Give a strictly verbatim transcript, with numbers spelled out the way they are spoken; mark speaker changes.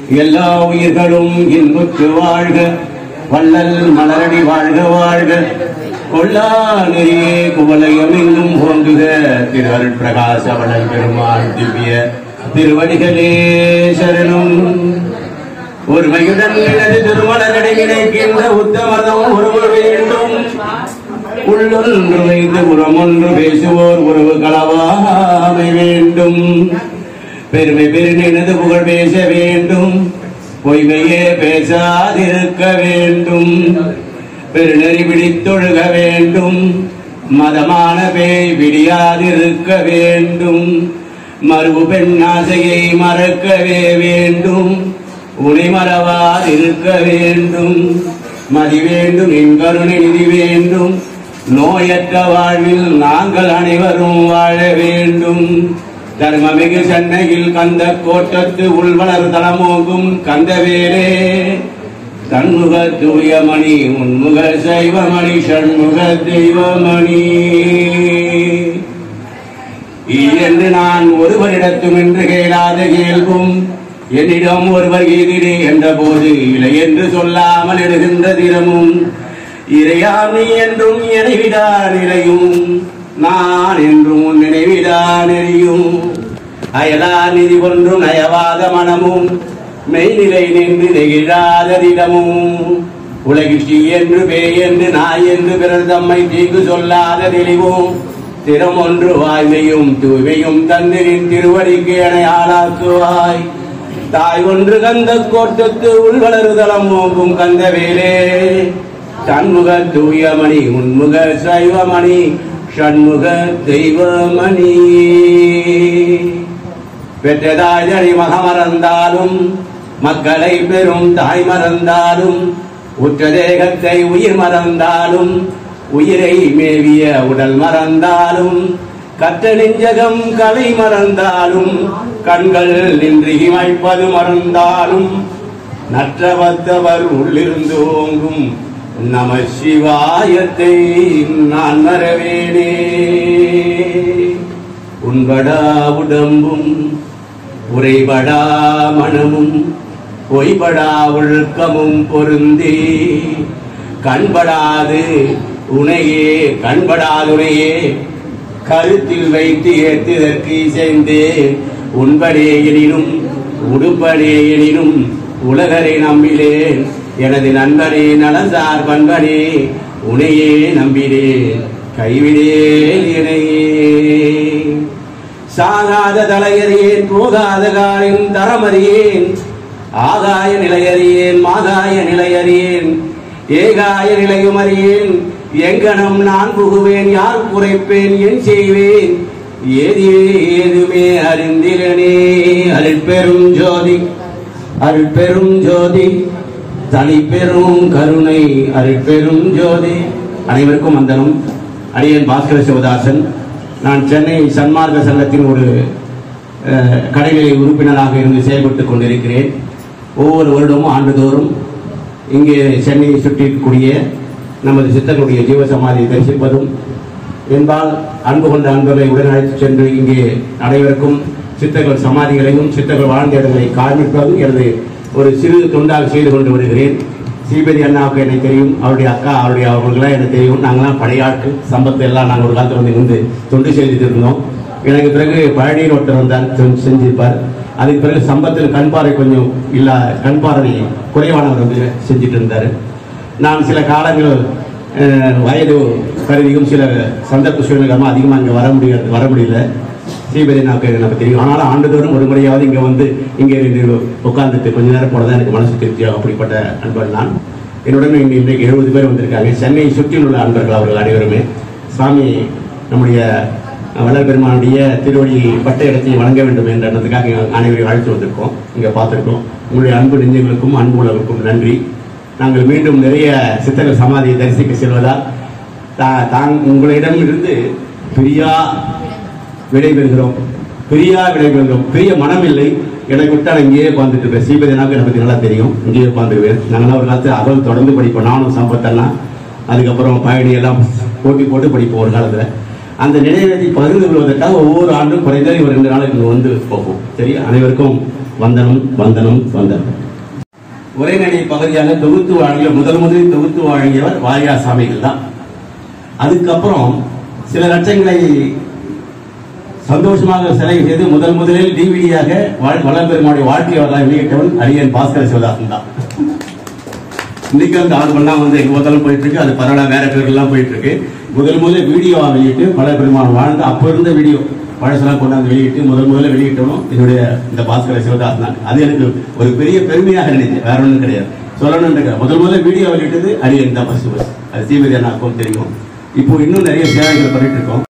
Speaker 1: எல்லா உயிர்களும் இன்புற்று வாழ்க, வள்ளல் மலரடி வாழ்க வாழ்க, கொள்ளா நெறியே குவலயம் எங்கும் ஓங்குக. திரு அருள் பிரகாச வள்ளல் பெருமாள் திவ்ய திருவடிகளே சரணம். ஒருமையுடன் எனது திருமலரடி நினைக்கின்ற உத்தமதம் உறவு வேண்டும். உள்ளொன்று வைத்து புறமொன்று பேசுவோர் உறவு களவாமை வேண்டும். பெருமை பெருநெனது புகழ் பேச வேண்டும், பொய்மையே பேசாதிருக்க வேண்டும். பெருநெறி பிடித்தொழுக வேண்டும், மதமான பேய் விடியாதிருக்க வேண்டும். மறுவு பெண் ஆசையை மறக்கவே வேண்டும், உனை மறவாதிருக்க வேண்டும். மதி வேண்டும், என் கருணை நிதி வேண்டும், நோயற்ற வாழ்வில் நாங்கள் அனைவரும் வாழ வேண்டும். தர்மமிகு சென்னையில் கந்த கோட்டத்து உள்வளர் தலமோங்கும் கந்தவேலே, தன்முக தூயமணி உன்முக சைவமணி சண்முக தெய்வமணி என்று நான் ஒருவரிடத்தும் என்று கேளாத கேள்வும், என்னிடம் ஒருவர் எதிரே என்ற போது இல்லை என்று சொல்லாமல் எடுகின்ற தினமும், இறையாமை என்றும் நினைவிடா நிலையும், நான் என்றும் உன் நினைவிடா நெறியும். அயலா நிதி ஒன்றும் நயவாத மனமும், மெய்நிலை நின்று நெகிழாத தினமும். உலகிஷி என்று பேய் என்று நாய் என்று பிறர் தம்மை தீங்கு சொல்லாத தெளிவும், திறம் ஒன்று வாய்மையும் தூய்மையும் தந்திரின் திருவடிக்கு என ஆளாக்குவாய். தாய் ஒன்று கந்த கோட்டத்து உள்வளருதலம் மோங்கும் கந்தவேலே, தன்முக தூயமணி உன்முக சைவமணி ஷண்முக தெய்வமணி. பெற்றதாய் ஜனி மகமறந்தாலும், மக்களை பெரும் தாய் மறந்தாலும், உற்ற தேகத்தை உயிர் மறந்தாலும், உயிரை மேவிய உடல் மறந்தாலும், கற்ற நெஞ்சகம் கலை மறந்தாலும், கண்கள் நின்று இமைப்பது மறந்தாலும், நற்றவத்தவர் உள்ளிருந்து ஓங்கும் நம சிவாயத்தை நான் மறவேனே. உண்படா உடம்பும் உரைபடா மனமும் பொய்படா ஒழுக்கமும் பொருந்தி, கண்படாது உனையே கண்படாதுனையே கருத்தில் வைத்து ஏற்றுதற்கு இசைந்தேன். உண்படே எனினும் உடுப்படே எனினும் உலகரை நம்பிலேன், எனது நண்பனே நலந்தார் பண்பனே உனையே நம்பினேன் கைவிடேன் இணையே. சாகாத தலையறியேன் போகாத காலின் தரமறியேன், ஆகாய நிலையறியேன் மாகாய நிலையறியேன், ஏகாய நிலையும் அறியேன். எங்கனம் நான் புகுவேன் யார் குறைப்பேன் என் செய்வேன், ஏதியே ஏதுமே அறிந்திலனே. அருட்பெரும் ஜோதி அருட்பெரும் ஜோதி தனி பெரும் கருணை அருட்பெரும் ஜோதி. அனைவருக்கும் வந்தனம். அடியேன் பாஸ்கர சிவதாசன். நான் சென்னை சன்மார்க்க சங்கத்தின் ஒரு கடைநிலை உறுப்பினராக இருந்து செயல்பட்டுக் கொண்டிருக்கிறேன். ஒவ்வொரு வருடமும் ஆண்டுதோறும் இங்கே சென்னையை சுற்றிக்கூடிய நமது சித்தர்களுடைய ஜீவசமாதியை தரிசிப்பதும் என்பால் அன்பு கொண்ட அன்பர்களை உடன் அழைத்து சென்று இங்கே அனைவருக்கும் சித்தர்கள் சமாதிகளையும் சித்தர்கள் வாழ்ந்த இடங்களை காண்பிப்பதும் எனது ஒரு சிறு தொண்டாக செய்து கொண்டு வருகிறேன். ஸ்ரீபதி அண்ணாவுக்கு எனக்கு தெரியும், அவருடைய அக்கா அவருடைய அவர்களெல்லாம் எனக்கு தெரியும். நாங்களாம் படையாட்கள் சம்பத்து எல்லாம் நாங்கள் ஒரு காலத்தில் வந்து இருந்து தொண்டு செய்துட்டு இருந்தோம். எனக்கு பிறகு பழனியில் ஒருத்தர் வந்தார் செஞ்சிருப்பார். அதுக்கு பிறகு சம்பத்தில் கண்பாறை கொஞ்சம் இல்லா கண்பாறை குறைவானவர் வந்து செஞ்சுட்டு இருந்தார். நான் சில காலங்கள் வயது கருதியும் சில சந்தர்ப்ப சூழ்நிலைகமாக அதிகமாக இங்கே வர முடியாது வர முடியல. ஸ்ரீபதி எனக்கு எனக்கு தெரியும். ஆனாலும் ஆண்டுதோறும் ஒரு முறையாவது இங்கே வந்து இங்கே உட்கார்ந்துட்டு கொஞ்ச நேரம் போல தான் எனக்கு மனசு திருப்தியாக அப்படிப்பட்ட அன்பர் நான். என்னுடன் இன்றைக்கு எழுபது பேர் வந்திருக்காங்க. சென்னையை சுற்றியுள்ள அன்பர்கள் அவர்கள் அனைவருமே. சுவாமி நம்முடைய வள்ளல் பெருமானுடைய திருவடி பட்ட இடத்தை வழங்க வேண்டும் என்ற எண்ணத்துக்காக அனைவரையும் அழைத்து வந்திருக்கோம். இங்கே பார்த்துருக்கோம். உங்களுடைய அன்பு நெஞ்சங்களுக்கும் அன்பு உலகுக்கும் நன்றி. நாங்கள் மீண்டும் நிறைய சித்தர்கள் சமாதியை தரிசிக்க செல்வதால் தான் உங்களிடம் இருந்து பிரியா விடைபெறுகிறோம். பிரியா விடைபெறுகிறோம். பிரிய மனமில்லை. எனக்கு விட்டால் இங்கேயே உட்காந்துட்டு இருப்பேன். ஸ்ரீபதினாவுக்கு என்னை பற்றி நல்லா தெரியும். இங்கேயே உட்காந்துருவேன். நாங்களாம் ஒரு காலத்தில் அகல் தொடர்ந்து படிப்போம். நானும் சம்பத்தெல்லாம் அதுக்கப்புறம் பயணி எல்லாம் போட்டி போட்டு படிப்போம் ஒரு காலத்தில். அந்த நினைவத்தை பகிர்ந்து கொள்வதற்காக ஒவ்வொரு ஆண்டும் குறைந்தது ஒரு ரெண்டு நாளுக்கு இங்கே வந்து போகும். சரி, அனைவருக்கும் வந்தனம் வந்தனம் வந்தனம். உரைநடை பகுதியாக தொகுத்து வழங்கிய முதல் முதலில் தொகுத்து வழங்கியவர் வாரியார் சாமிகள் தான். அதுக்கப்புறம் சில லட்சங்களை சந்தோஷமாக செலவு செய்து முதல் முதலில் டிவிடியாக வளம்பெருமானுடைய வாழ்க்கை வரலாறு வெளியிட்டவன் அரியன் பாஸ்கர சிவதாசன் தான். இன்னைக்கு வந்து ஆறு பண்ணா வந்து எங்க முதல்ல போயிட்டு இருக்கு, அது பரவாயில்ல வேற பேர்கள்லாம் போயிட்டு இருக்கு. முதல் முதல்ல வீடியோவா வெளியிட்டு வளம்பெருமான் வாழ்ந்து அப்ப இருந்த வீடியோ பழசெல்லாம் கொண்டாந்து வெளியிட்டு முதல் முதல்ல வெளியிட்டவனும் என்னுடைய இந்த பாஸ்கர சிவதாசன் தான். அது எனக்கு ஒரு பெரிய பெருமையாக நினைச்சேன், வேற ஒன்றும் கிடையாது. சொல்லணும்னு முதல் முதல்ல வீடியோ வெளியிட்டது அரியன் தான். பஸ் பஸ் அது தீவிர அண்ணாக்கும் தெரியும். இப்போ இன்னும் நிறைய சேவைகள் பண்ணிட்டு இருக்கோம்.